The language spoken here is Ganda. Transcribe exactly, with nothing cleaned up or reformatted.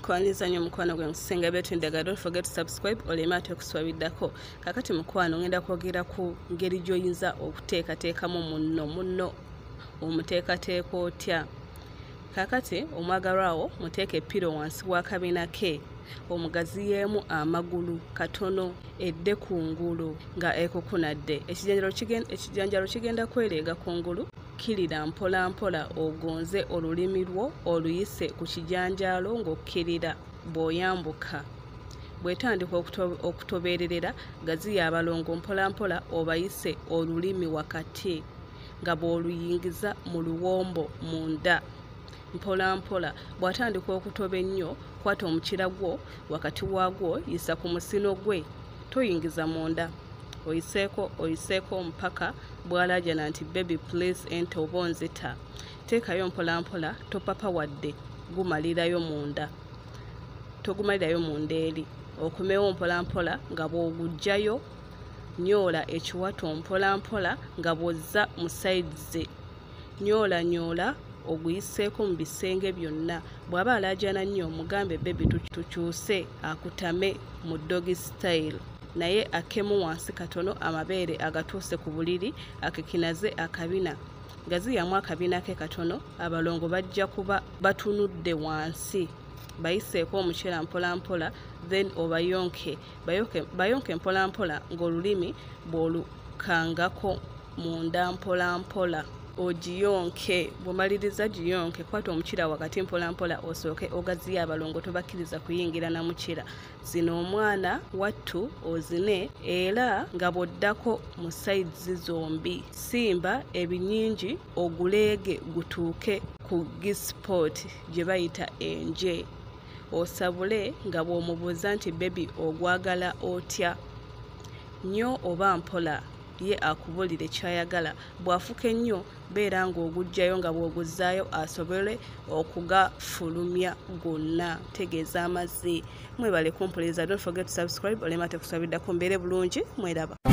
Nkwaniriza nnyo mukwano gwe nkusinga byetundega. Don't forget to subscribe oleme ate okuswabiddako. Kakati mukwano ngenda kwogera ku ngeri gy'oyinza okuteekateekamu munno munno omuteekateeka otya. Kakati omwagalwawo muteeke epiro wansi w'akabina ke, omugaziyeemu amagulu katono edde kungulu nga ekukunadde. Ekijanjalo kigenda ekijanjalo kigenda kwereega kungulu. Kirira mpola mpola ogonze olulimi lwo oluyise ku kijanjalo ng'okkirira bw'oyambuka. Bw'etandika okutobeererera gaziya abalongo mpola mpola obayise olulimi wakati nga bw'oluyingiza mu luwombo munda mpola mpola. Bw'atandika okutoba ennyo, kwata omukira gwo wakati waagwo yisa ku musino gwe, toyingiza munda. Oyiseeko oyiseeko mpaka bw'alaajana nti baby please enter oba onzita. Teekayo mpola mpola, topapa wadde gumalirayo munda, togumalirayo munda eri. Okumewo mpola mpola nga bw'oguggyayo, nyoola ekiwato mpola mpola nga bw'ozza mu sides. Nyoola nyoola oguyiseeko mu bisenge byonna. Bw'aba alaajana nnyo mugambe baby tukyuse akutame mu doggy style, naye akemu wansi katono amabeere agatuuse ku buliri akekinaze akabina. Gaziyamu akabina ke katono, abalongo bajja kuba batunudde wansi. Bayiseeko omukyera mpola mpola, then obayonke bayonke, bayonke mpola mpola ng'olulimi bw'olukangako munda mpola mpola. Ogiyonke, bw'omaliriza giyonke, kwata omukira wakati mpola mpola osooke ogaziya abalongo, tobakkiriza kuyingira na mukira. Zino omwana wattu ozine era nga bw'oddako mu sides zombi. Simba ebinnyingi oguleege gutuuke ku G-spot gye bayita enje. Osabule nga bw'omubuuza nti baby ogwagala otya, nnyo oba mpola, ye akubulire ky'ayagala. Bw'afuka ennyo beera ng'oguggyayo nga bw'oguzzaayo asobole okugafulumya gonna, tegeeza amazzi. Mwebale kumpuliriza. Don't forget to subscribe oleme ate kuswabiddako. Mbeere bulungi, mweraba.